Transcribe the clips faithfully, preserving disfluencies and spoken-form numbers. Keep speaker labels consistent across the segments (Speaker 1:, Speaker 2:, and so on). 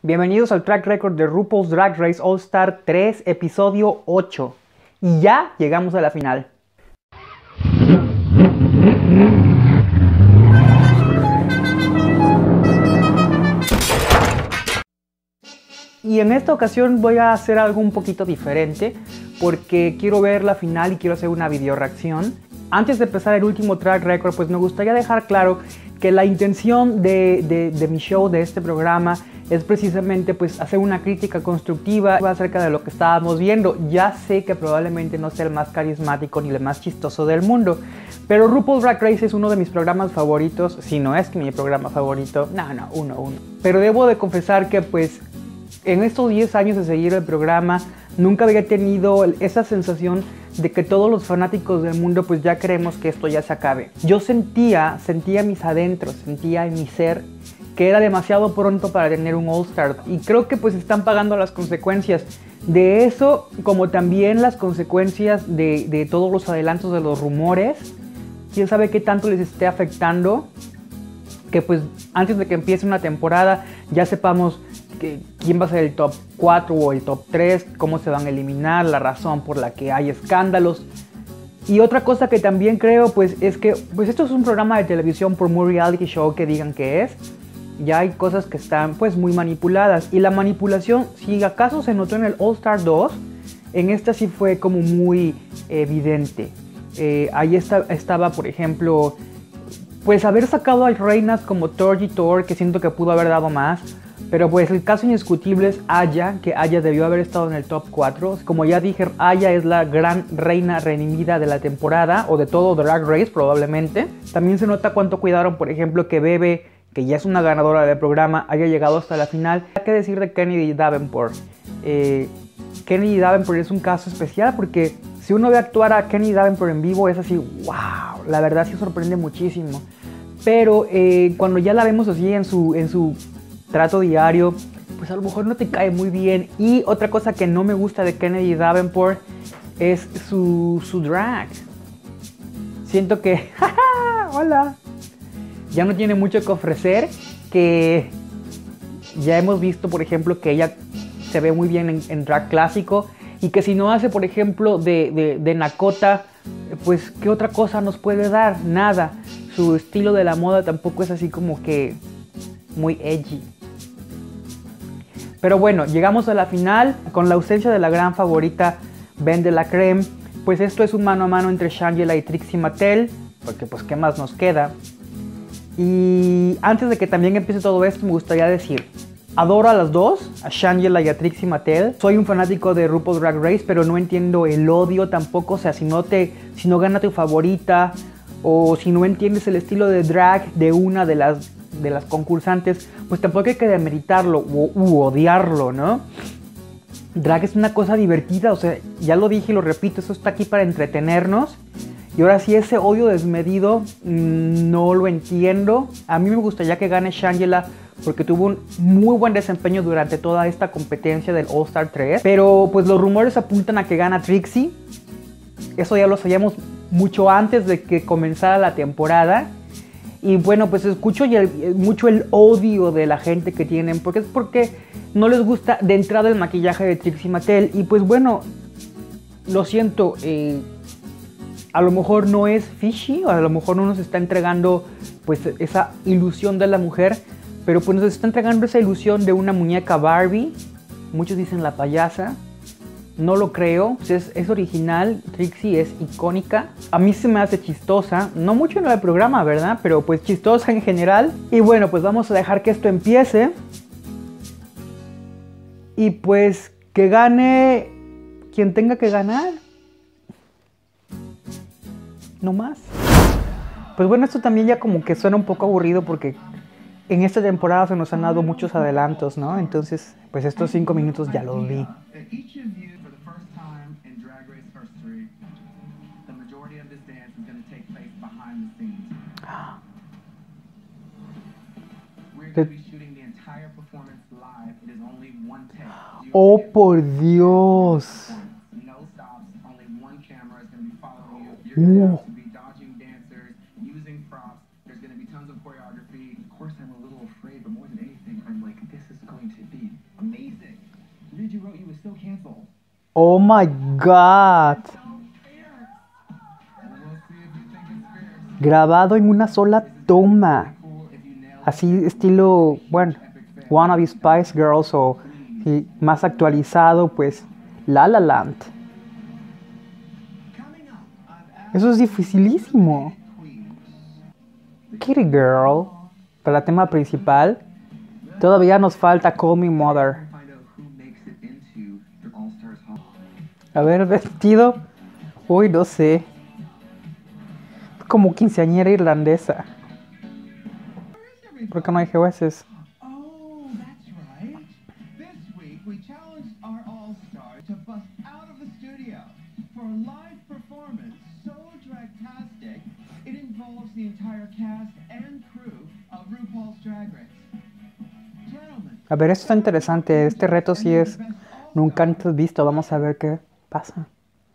Speaker 1: Bienvenidos al track record de RuPaul's Drag Race All Star tres, episodio ocho. Y ya llegamos a la final. Y en esta ocasión voy a hacer algo un poquito diferente, porque quiero ver la final y quiero hacer una video reacción. Antes de empezar el último track record, pues me gustaría dejar claro que la intención de, de, de mi show, de este programa, es precisamente pues hacer una crítica constructiva acerca de lo que estábamos viendo. Ya sé que probablemente no sea el más carismático ni el más chistoso del mundo, pero RuPaul's Drag Race es uno de mis programas favoritos, si no es que mi programa favorito, no, no, uno, uno. Pero debo de confesar que pues en estos diez años de seguir el programa, nunca había tenido esa sensación de que todos los fanáticos del mundo pues ya queremos que esto ya se acabe. Yo sentía, sentía mis adentros, sentía en mi ser que era demasiado pronto para tener un All Star. Y creo que pues están pagando las consecuencias de eso, como también las consecuencias de, de todos los adelantos de los rumores. Quién sabe qué tanto les esté afectando, que pues antes de que empiece una temporada ya sepamos que, quién va a ser el top cuatro o el top tres, cómo se van a eliminar, la razón por la que hay escándalos. Y otra cosa que también creo pues es que pues esto es un programa de televisión, por muy reality show que digan que es, ya hay cosas que están pues muy manipuladas. Y la manipulación, si acaso se notó en el All Star dos, en esta sí fue como muy evidente. Eh, ahí está, estaba por ejemplo pues haber sacado a reinas como Torgy Tor, que siento que pudo haber dado más. Pero pues el caso indiscutible es Aya, que Aya debió haber estado en el top cuatro. Como ya dije, Aya es la gran reina redimida de la temporada, o de todo Drag Race probablemente. También se nota cuánto cuidaron, por ejemplo, que Bebe, que ya es una ganadora del programa, haya llegado hasta la final. Hay que decir de Kennedy Davenport. Eh, Kennedy Davenport es un caso especial porque si uno ve actuar a Kennedy Davenport en vivo es así, wow, la verdad sí sorprende muchísimo. Pero eh, cuando ya la vemos así en su... En su trato diario, pues a lo mejor no te cae muy bien. Y otra cosa que no me gusta de Kennedy Davenport es su, su drag. Siento que, ¡jaja! ¡Hola! Ya no tiene mucho que ofrecer, que ya hemos visto, por ejemplo, que ella se ve muy bien en, en drag clásico, y que si no hace, por ejemplo, de, de, de Nakota, pues ¿qué otra cosa nos puede dar? Nada. Su estilo de la moda tampoco es así como que muy edgy. Pero bueno, llegamos a la final con la ausencia de la gran favorita Ben de la Creme. Pues esto es un mano a mano entre Shangela y Trixie Mattel, porque pues qué más nos queda. Y antes de que también empiece todo esto, me gustaría decir, adoro a las dos, a Shangela y a Trixie Mattel. Soy un fanático de RuPaul's Drag Race, pero no entiendo el odio tampoco. O sea, si no, te, si no gana tu favorita, o si no entiendes el estilo de drag de una de las de las concursantes, pues tampoco hay que demeritarlo u, u odiarlo, ¿no? Drag es una cosa divertida, o sea, ya lo dije y lo repito, eso está aquí para entretenernos. Y ahora sí, ese odio desmedido mmm, no lo entiendo. A mí me gustaría que gane Shangela porque tuvo un muy buen desempeño durante toda esta competencia del All Star tres. Pero pues los rumores apuntan a que gana Trixie. Eso ya lo sabíamos mucho antes de que comenzara la temporada. Y bueno, pues escucho el, mucho el odio de la gente que tienen, porque es porque no les gusta de entrada el maquillaje de Trixie Mattel. Y pues bueno, lo siento, eh, a lo mejor no es fishy, o a lo mejor no nos está entregando pues esa ilusión de la mujer, pero pues nos está entregando esa ilusión de una muñeca Barbie. Muchos dicen la payasa. No lo creo, es, es original, Trixie es icónica. A mí se me hace chistosa, no mucho en el programa, ¿verdad? Pero pues chistosa en general. Y bueno, pues vamos a dejar que esto empiece. Y pues que gane quien tenga que ganar. No más. Pues bueno, esto también ya como que suena un poco aburrido porque en esta temporada se nos han dado muchos adelantos, ¿no? Entonces, pues estos cinco minutos ya los vi. Oh, por Dios. Uh. Oh my god. Grabado en una sola toma. Así estilo, bueno, Wannabe Spice Girls o sí, más actualizado, pues La La Land. Eso es dificilísimo. Kitty Girl, para el tema principal. Todavía nos falta Call Me Mother. A ver, vestido. Uy, no sé. Como quinceañera irlandesa. ¿Por qué no hay jueces? A ver, esto está interesante. Este reto sí es nunca antes visto. Vamos a ver qué pasa.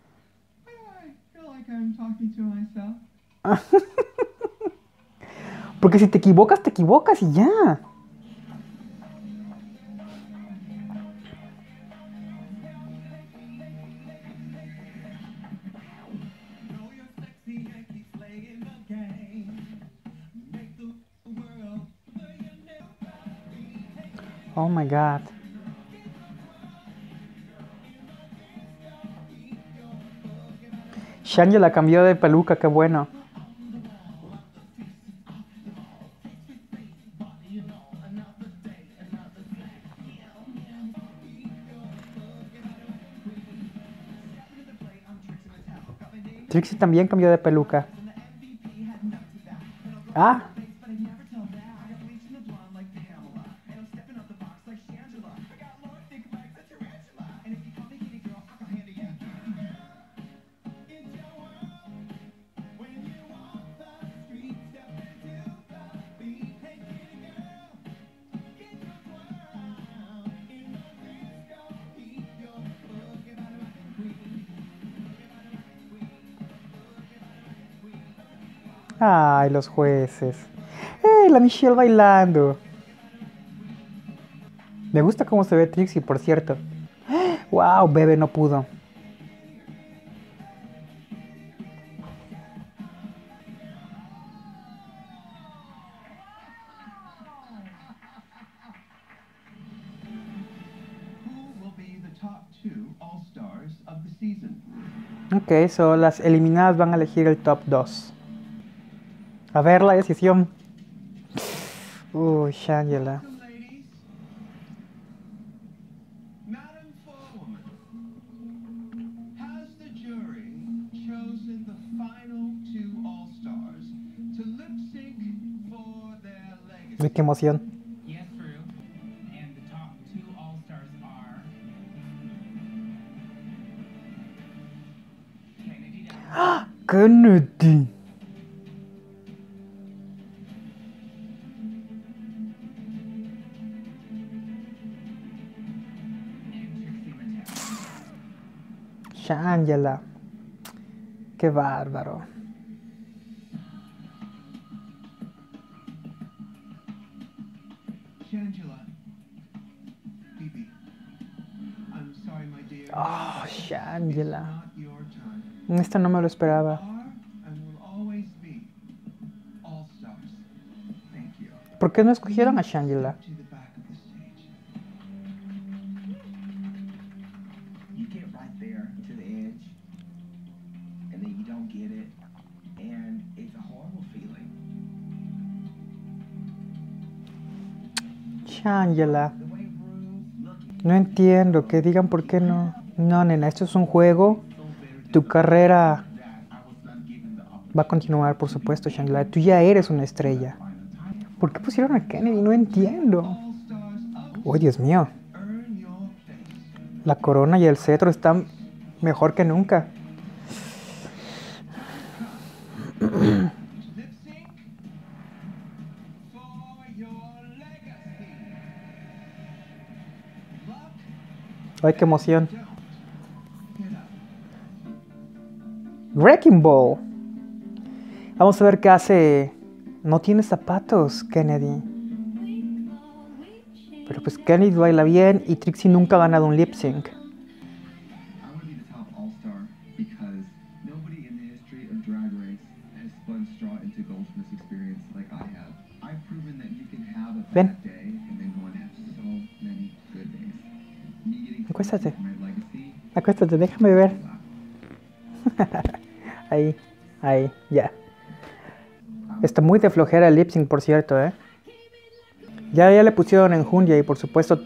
Speaker 1: Porque si te equivocas, te equivocas y ya. Oh my god. Shangela la cambió de peluca, qué bueno. Trixie también cambió de peluca. Ah. Ay, los jueces. ¡Ey, la Michelle bailando! Me gusta cómo se ve Trixie, por cierto. ¡Wow! Bebe no pudo. Ok, so las eliminadas van a elegir el top dos. A ver la decisión. Uy, Shangela. Uy, qué emoción. ¡Ah! Kennedy. Shangela. Qué bárbaro. Oh, Shangela. Esto no me lo esperaba. ¿Por qué no escogieron a Shangela? Shangela. No entiendo, que digan por qué no. No, nena, esto es un juego. Tu carrera va a continuar, por supuesto, Shangela. Tú ya eres una estrella. ¿Por qué pusieron a Kennedy? No entiendo. Oh, Dios mío. La corona y el cetro están mejor que nunca. Ay, qué emoción. Wrecking Ball. Vamos a ver qué hace. No tiene zapatos, Kennedy. Pero pues Kennedy baila bien y Trixie nunca ha ganado un lip sync. acuéstate. Acuéstate, déjame ver. Ahí, ahí, ya. Está muy de flojera el lip sync, por cierto, ¿eh? Ya, ya le pusieron enjundia y por supuesto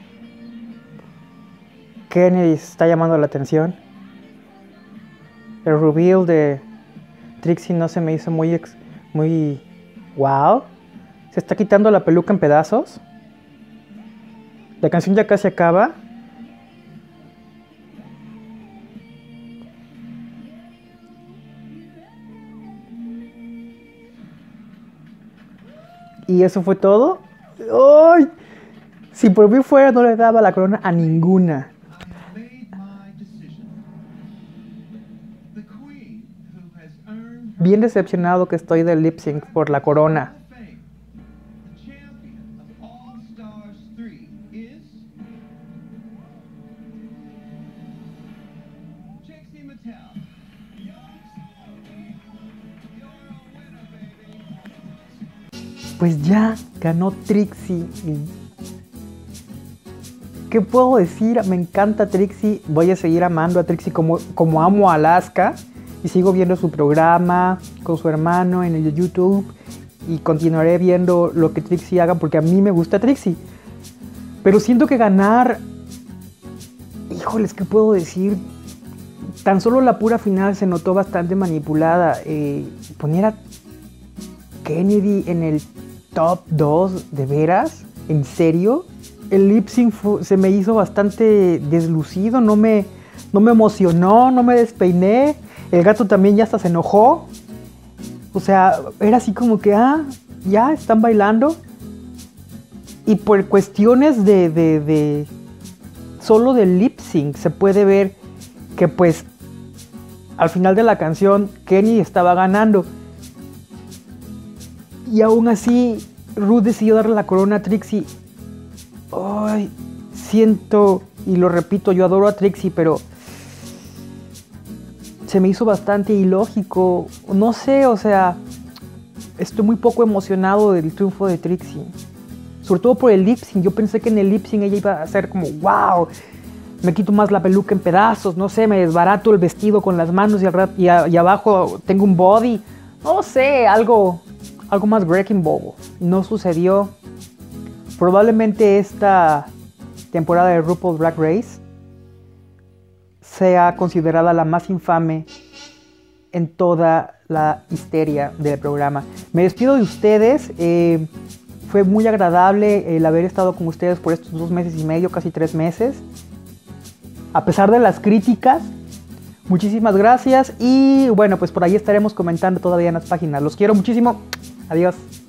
Speaker 1: Kennedy está llamando la atención. El reveal de Trixie no se me hizo muy, ex, muy... ¡Wow! Se está quitando la peluca en pedazos. La canción ya casi acaba. Y eso fue todo. ¡Ay! Si por mí fuera, no le daba la corona a ninguna. Bien decepcionado que estoy del lip sync por la corona. Pues ya ganó Trixie. ¿Qué puedo decir? Me encanta Trixie. Voy a seguir amando a Trixie como, como amo a Alaska. Y sigo viendo su programa con su hermano en el YouTube. Y continuaré viendo lo que Trixie haga porque a mí me gusta Trixie. Pero siento que ganar... Híjoles, ¿qué puedo decir? Tan solo la pura final se notó bastante manipulada. Eh, poner a Kennedy en el top dos, ¿de veras? ¿En serio? El lip sync se me hizo bastante deslucido, no me, no me emocionó, no me despeiné. El gato también ya hasta se enojó. O sea, era así como que, ah, ya están bailando. Y por cuestiones de, de, de solo del lip sync se puede ver que pues al final de la canción Kenny estaba ganando. Y aún así Ruth decidió darle la corona a Trixie. Ay, siento, y lo repito, yo adoro a Trixie, pero se me hizo bastante ilógico. No sé, o sea, estoy muy poco emocionado del triunfo de Trixie. Sobre todo por el lip sync. Yo pensé que en el lip sync ella iba a ser como, wow, me quito más la peluca en pedazos, no sé, me desbarato el vestido con las manos y, al y, a y abajo tengo un body. No sé, algo, algo más Wrecking Ball. No sucedió. Probablemente esta temporada de RuPaul's Drag Race sea considerada la más infame en toda la histeria del programa. Me despido de ustedes. Eh, fue muy agradable el haber estado con ustedes por estos dos meses y medio, casi tres meses. A pesar de las críticas, muchísimas gracias. Y bueno, pues por ahí estaremos comentando todavía en las páginas. Los quiero muchísimo. Adiós.